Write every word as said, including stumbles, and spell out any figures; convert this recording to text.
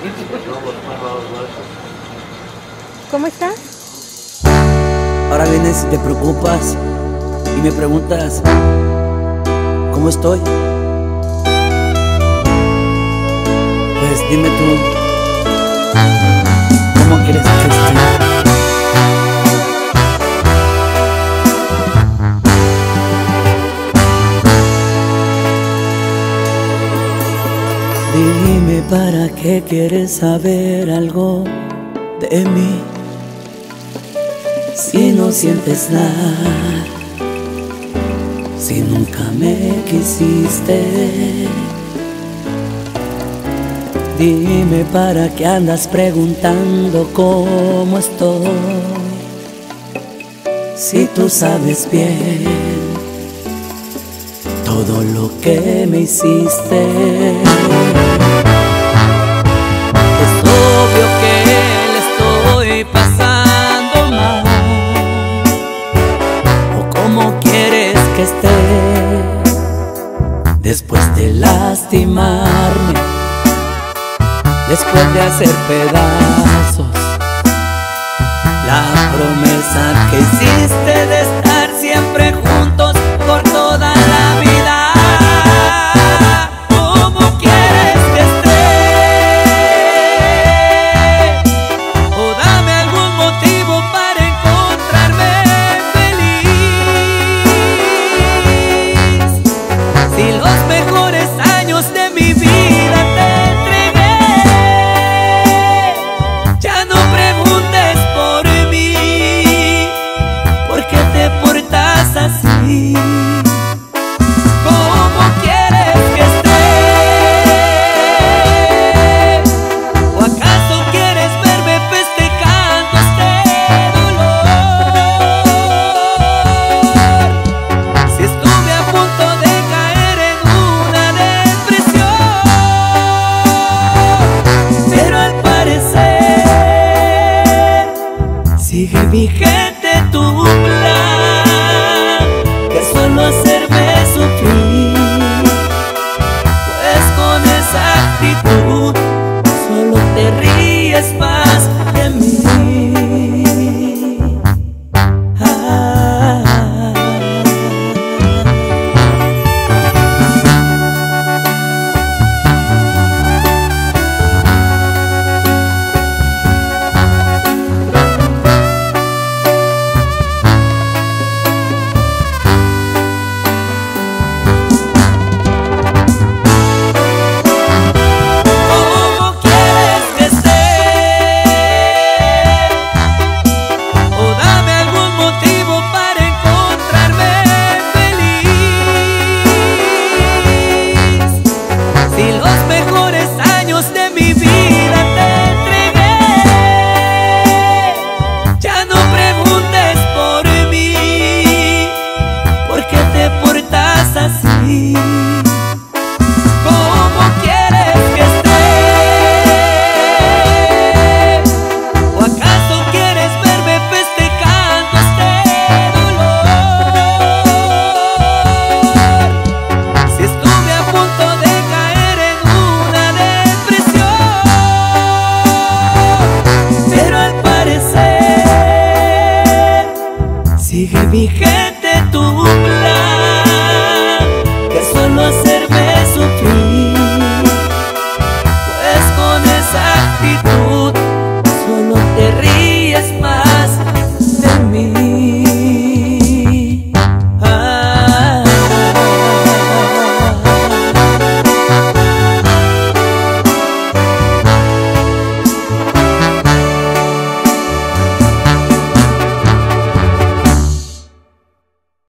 ¿Cómo estás? Ahora vienes y te preocupas y me preguntas ¿cómo estoy? Pues dime tú, ¿cómo quieres que esté? Dime para qué quieres saber algo de mí, si no sientes nada, si nunca me quisiste. Dime para qué andas preguntando cómo estoy, si tú sabes bien todo lo que me hiciste. Es obvio que le estoy pasando mal, o cómo quieres que esté después de lastimarme, después de hacer pedazos la promesa que hiciste de estar siempre juntos por toda la vida. ¿Cómo quieres que esté? O dame algún motivo para encontrarme feliz. Si los mejores años de mi vida te entregué, ya no preguntes por mí, ¿por qué te portas así? ¿Cómo quieres que esté? ¿O acaso quieres verme festejando este dolor? Si estuve a punto de caer en una depresión, pero al parecer sigue vigente tu plan, que solo hacerme sufrir, pues con esa actitud solo te ríes más de mí. Ah. ¿Cómo quieres que esté? O dame algún motivo para encontrarme feliz. Si los mejores años de mi vida te entregué, ya no preguntes por mí, ¿por qué te portas así? ¿Cómo quieres que esté? ¿O acaso quieres verme festejando este dolor? Si estuve a punto de caer en una depresión, pero al parecer sigue vigente